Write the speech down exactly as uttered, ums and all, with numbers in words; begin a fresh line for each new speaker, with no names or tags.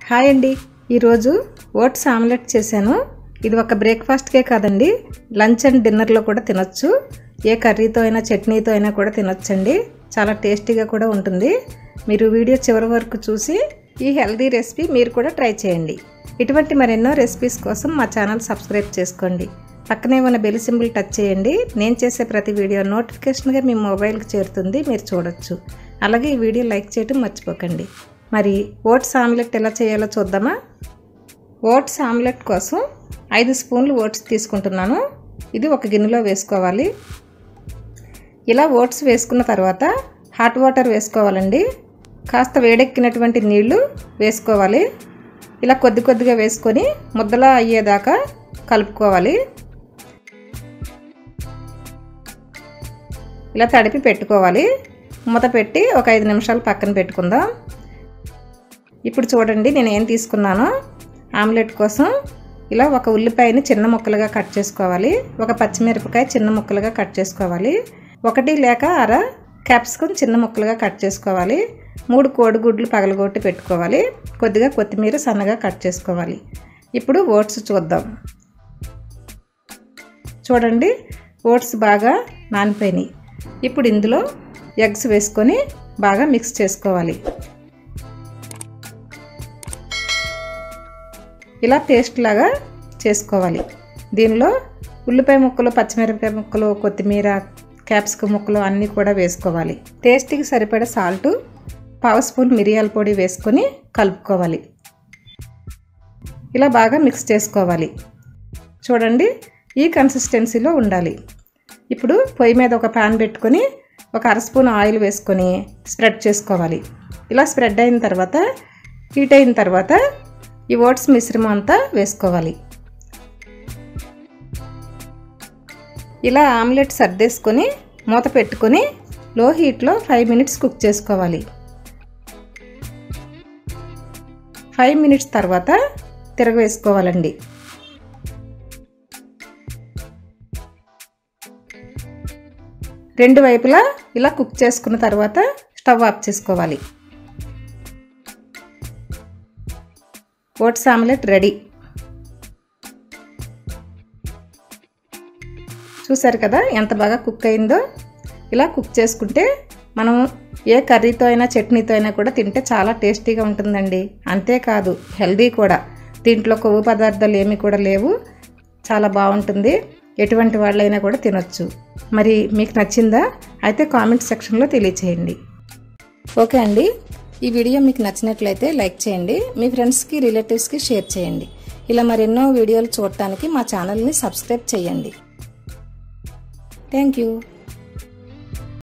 Hi అండి, ఈరోజు oats omelette చేశాను. ఇది ఒక బ్రేక్ఫాస్ట్కే కాదండి, లంచ్ అండ్ డిన్నర్లో కూడా తినొచ్చు. ఏ కర్రీతో అయినా చట్నీతో అయినా కూడా తినొచ్చండి. చాలా టేస్టీగా కూడా ఉంటుంది. మీరు వీడియో చివరి వరకు చూసి ఈ హెల్దీ రెసిపీ మీరు కూడా ట్రై చేయండి. ఇటువంటి మరెన్నో రెసిపీస్ కోసం మా ఛానల్ సబ్స్క్రైబ్ చేసుకోండి. పక్కనే ఉన్న బెల్ సింబల్ టచ్ చేయండి. నేను చేసే ప్రతి వీడియో నోటిఫికేషన్గా మీ మొబైల్కి చేరుతుంది, మీరు చూడొచ్చు. అలాగే ఈ వీడియో లైక్ చేయడం మర్చిపోకండి. మరి ఓట్స్ ఆమ్లెట్ ఎలా చేయాలో చూద్దామా? ఓట్స్ ఆమ్లెట్ కోసం ఐదు స్పూన్లు ఓట్స్ తీసుకుంటున్నాను. ఇది ఒక గిన్నెలో వేసుకోవాలి. ఇలా ఓట్స్ వేసుకున్న తర్వాత హాట్ వాటర్ వేసుకోవాలండి. కాస్త వేడెక్కినటువంటి నీళ్లు వేసుకోవాలి. ఇలా కొద్ది కొద్దిగా వేసుకొని ముద్దలా అయ్యేదాకా కలుపుకోవాలి. ఇలా తడిపి పెట్టుకోవాలి. మూత పెట్టి ఒక ఐదు నిమిషాలు పక్కన పెట్టుకుందాం. ఇప్పుడు చూడండి నేను ఏం తీసుకున్నానో. ఆమ్లెట్ కోసం ఇలా ఒక ఉల్లిపాయని చిన్న ముక్కలుగా కట్ చేసుకోవాలి. ఒక పచ్చిమిరపకాయ చిన్న ముక్కలుగా కట్ చేసుకోవాలి. ఒకటి లేక అర క్యాప్సికమ్ చిన్న ముక్కలుగా కట్ చేసుకోవాలి. మూడు కోడిగుడ్లు పగలగొట్టి పెట్టుకోవాలి. కొద్దిగా కొత్తిమీర సన్నగా కట్ చేసుకోవాలి. ఇప్పుడు ఓట్స్ చూద్దాం. చూడండి ఓట్స్ బాగా నానిపోయినాయి. ఇప్పుడు ఇందులో ఎగ్స్ వేసుకొని బాగా మిక్స్ చేసుకోవాలి. ఇలా పేస్ట్ లాగా చేసుకోవాలి. దీనిలో ఉల్లిపాయ ముక్కలు, పచ్చిమిరపకాయ ముక్కలు, కొత్తిమీర, క్యాప్సికమ్ ముక్కలు అన్నీ కూడా వేసుకోవాలి. టేస్ట్కి సరిపడే సాల్టు, పావు స్పూన్ మిరియాల పొడి వేసుకొని కలుపుకోవాలి. ఇలా బాగా మిక్స్ చేసుకోవాలి. చూడండి ఈ కన్సిస్టెన్సీలో ఉండాలి. ఇప్పుడు పొయ్యి మీద ఒక ప్యాన్ పెట్టుకొని ఒక అర స్పూన్ ఆయిల్ వేసుకొని స్ప్రెడ్ చేసుకోవాలి. ఇలా స్ప్రెడ్ అయిన తర్వాత హీట్ అయిన తర్వాత ఈ ఓట్స్ మిశ్రమం అంతా వేసుకోవాలి. ఇలా ఆమ్లెట్ సర్దేసుకొని మూత పెట్టుకొని లో హీట్లో ఫైవ్ మినిట్స్ కుక్ చేసుకోవాలి. ఫైవ్ మినిట్స్ తర్వాత తిరగవేసుకోవాలండి. రెండు వైపులా ఇలా కుక్ చేసుకున్న తర్వాత స్టవ్ ఆఫ్ చేసుకోవాలి. Oats omelette ready. చూసారు కదా ఎంత బాగా కుక్ అయిందో. ఇలా కుక్ చేసుకుంటే మనం ఏ కర్రీతో అయినా చట్నీతో అయినా కూడా తింటే చాలా టేస్టీగా ఉంటుందండి. అంతేకాదు హెల్దీ కూడా. దీంట్లో కొవ్వు పదార్థాలు ఏమీ కూడా లేవు. చాలా బాగుంటుంది. ఎటువంటి వాళ్ళైనా కూడా తినొచ్చు. మరి మీకు నచ్చిందా? అయితే కామెంట్ సెక్షన్లో తెలియచేయండి. ఓకే అండి, ఈ వీడియో మీకు నచ్చినట్లయితే లైక్ చేయండి. మీ ఫ్రెండ్స్కి, రిలేటివ్స్కి షేర్ చేయండి. ఇలా మరెన్నో వీడియోలు చూడటానికి మా ఛానల్ని సబ్స్క్రైబ్ చేయండి. Thank you.